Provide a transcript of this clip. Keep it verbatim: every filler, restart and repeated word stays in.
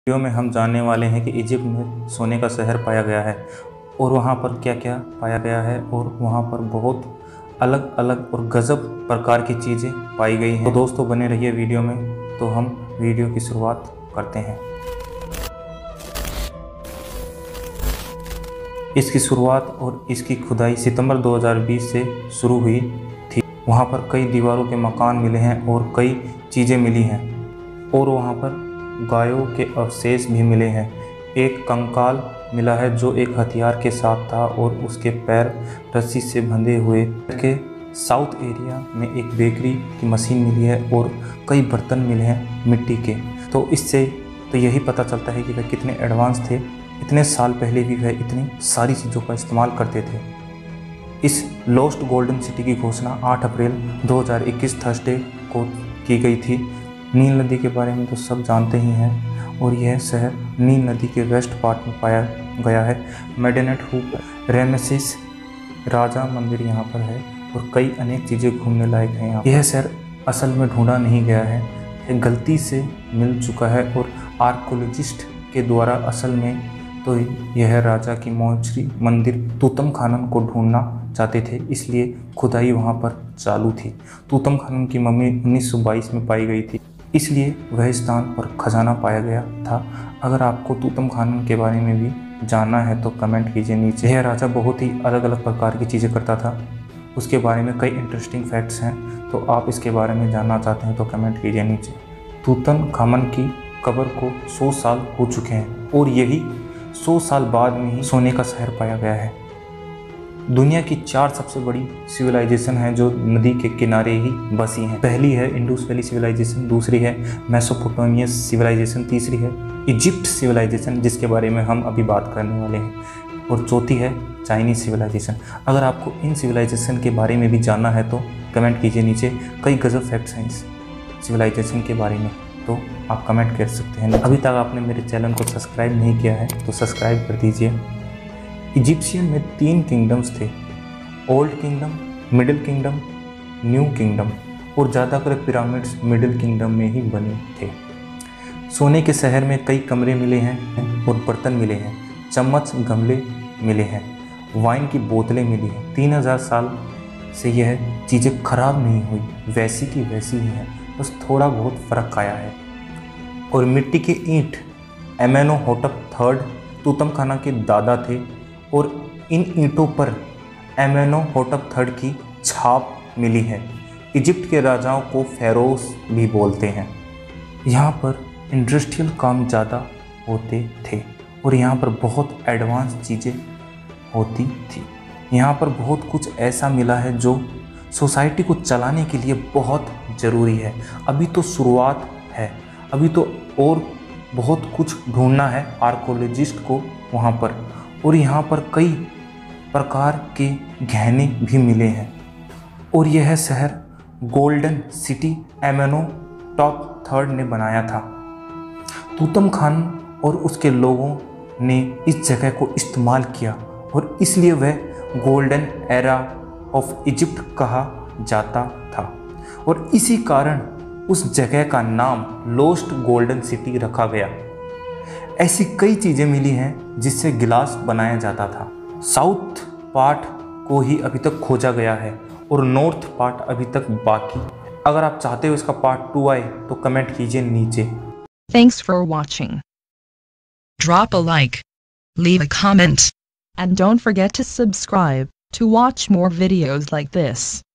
Video में हम जानने वाले हैं कि इजिप्ट में सोने का शहर पाया गया है और वहाँ पर क्या क्या पाया गया है और वहाँ पर बहुत अलग अलग और गजब प्रकार की चीज़ें पाई गई हैं। तो दोस्तों बने रहिए वीडियो में। तो हम वीडियो की शुरुआत करते हैं। इसकी शुरुआत और इसकी खुदाई सितंबर दो हज़ार बीस से शुरू हुई थी। वहाँ पर कई दीवारों के मकान मिले हैं और कई चीज़ें मिली हैं और वहाँ पर गायों के अवशेष भी मिले हैं। एक कंकाल मिला है जो एक हथियार के साथ था और उसके पैर रस्सी से बंधे हुए के साउथ एरिया में एक बेकरी की मशीन मिली है और कई बर्तन मिले हैं मिट्टी के। तो इससे तो यही पता चलता है कि वह कितने एडवांस थे। इतने साल पहले भी वह इतनी सारी चीज़ों का इस्तेमाल करते थे। इस लॉस्ट गोल्डन सिटी की घोषणा आठ अप्रैल दो हज़ार इक्कीस थर्सडे को की गई थी। नील नदी के बारे में तो सब जानते ही हैं और यह शहर नील नदी के वेस्ट पार्ट में पाया गया है। मेडिनेट हूप, रेमेसिस राजा मंदिर यहाँ पर है और कई अनेक चीज़ें घूमने लायक हैं यहाँ। यह शहर असल में ढूंढा नहीं गया है, यह गलती से मिल चुका है और आर्कोलॉजिस्ट के द्वारा असल में तो यह राजा की मोचरी मंदिर तूतनखामन को ढूंढना चाहते थे, इसलिए खुदाई वहाँ पर चालू थी। तूतनखामन की मम्मी उन्नीस सौ बाईस में पाई गई थी, इसलिए वह स्थान पर खजाना पाया गया था। अगर आपको तूतनखामन के बारे में भी जानना है तो कमेंट कीजिए नीचे। यह राजा बहुत ही अलग अलग प्रकार की चीज़ें करता था, उसके बारे में कई इंटरेस्टिंग फैक्ट्स हैं। तो आप इसके बारे में जानना चाहते हैं तो कमेंट कीजिए नीचे। तूतनखामन की कब्र को सौ साल हो चुके हैं और यही सौ साल बाद में ही सोने का शहर पाया गया है। दुनिया की चार सबसे बड़ी सिविलाइजेशन है जो नदी के किनारे ही बसी हैं। पहली है इंडस वैली सिविलाइजेशन, दूसरी है मेसोपोटामियस सिविलाइजेशन, तीसरी है इजिप्ट सिविलाइजेशन जिसके बारे में हम अभी बात करने वाले हैं, और चौथी है चाइनीज सिविलाइजेशन। अगर आपको इन सिविलाइजेशन के बारे में भी जानना है तो कमेंट कीजिए नीचे। कई गजब फैक्ट्स हैं इस सिविलाइजेशन के बारे में, तो आप कमेंट कर सकते हैं। अभी तक आपने मेरे चैनल को सब्सक्राइब नहीं किया है तो सब्सक्राइब कर दीजिए। इजिप्शियन में तीन किंगडम्स थे, old kingdom, middle kingdom, new kingdom, और ज़्यादातर पिरामिड्स मिडिल किंगडम में ही बने थे। सोने के शहर में कई कमरे मिले हैं और बर्तन मिले हैं, चम्मच गमले मिले हैं, वाइन की बोतलें मिली हैं। तीन हज़ार साल से यह चीज़ें खराब नहीं हुई, वैसी की वैसी ही हैं, बस थोड़ा बहुत फ़र्क आया है। और मिट्टी के ईंट एमेनोहोटप थर्ड तूतनखामन के दादा थे और इन ईंटों पर एमेनोहोटप थर्ड की छाप मिली है। इजिप्ट के राजाओं को फेरोस भी बोलते हैं। यहाँ पर इंडस्ट्रियल काम ज़्यादा होते थे और यहाँ पर बहुत एडवांस चीज़ें होती थी। यहाँ पर बहुत कुछ ऐसा मिला है जो सोसाइटी को चलाने के लिए बहुत ज़रूरी है। अभी तो शुरुआत है, अभी तो और बहुत कुछ ढूंढना है आर्कोलॉजिस्ट को वहाँ पर। और यहाँ पर कई प्रकार के गहने भी मिले हैं और यह शहर गोल्डन सिटी एमेनोटॉप थर्ड ने बनाया था। तूतनखामन और उसके लोगों ने इस जगह को इस्तेमाल किया और इसलिए वह गोल्डन एरा ऑफ इजिप्ट कहा जाता था और इसी कारण उस जगह का नाम लॉस्ट गोल्डन सिटी रखा गया। ऐसी कई चीज़ें मिली हैं जिससे गिलास बनाया जाता था। साउथ पार्ट को ही अभी तक खोजा गया है और नॉर्थ पार्ट अभी तक बाकी। अगर आप चाहते हो इसका पार्ट टू आए तो कमेंट कीजिए नीचे। Thanks for watching. Drop a like, leave a comment, and don't forget to subscribe to watch more videos like this.